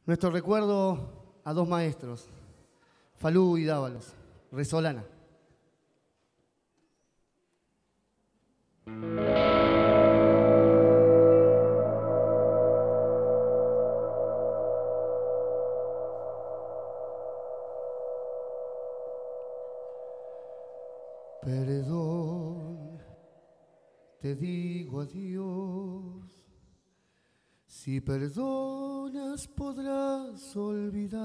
Nuestro recuerdo a dos maestros, Falú y Dávalos, Resolana. Perdón, te digo adiós. Si perdonas podrás olvidar.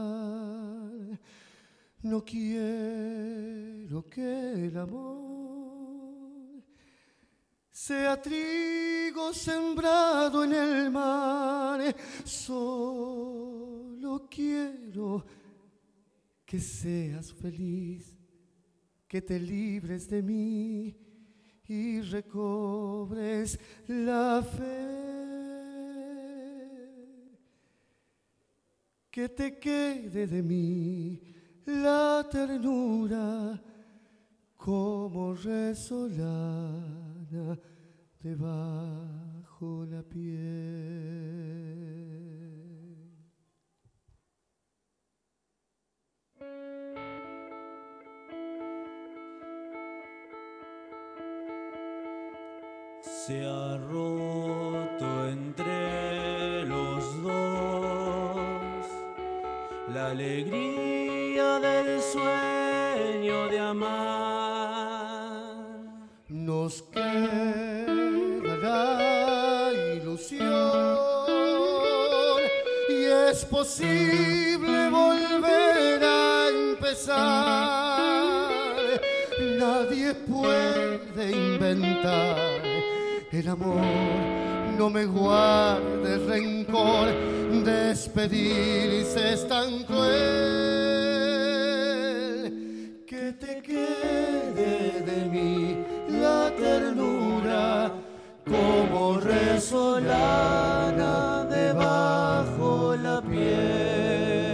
No quiero que el amor sea trigo sembrado en el mar. Solo quiero que seas feliz, que te libres de mí y recobres la fe. Que te quede de mí la ternura como resolana debajo la piel. Se ha roto entre los dos la alegría del sueño de amar. Nos queda la ilusión y es posible volver a empezar. Nadie puede inventar el amor, no me guardes rencor, despedirse es tan cruel. Que te quede de mí la ternura como resolana debajo la piel.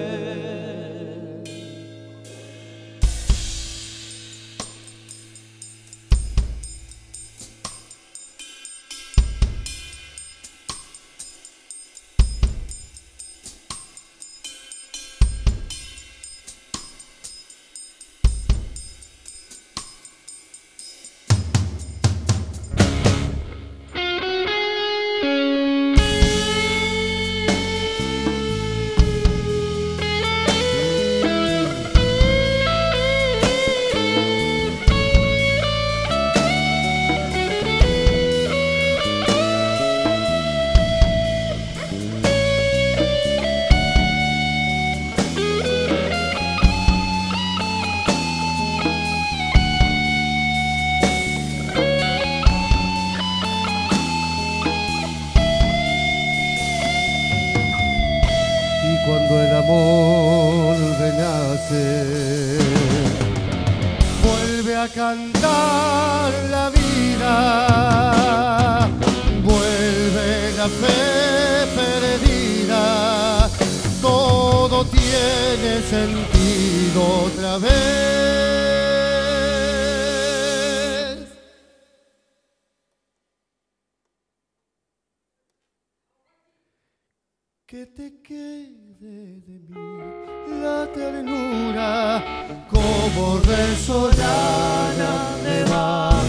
Cuando el amor renace, vuelve a cantar la vida, vuelve la fe perdida, todo tiene sentido otra vez. Que te quede de mí la ternura como resolana de mar.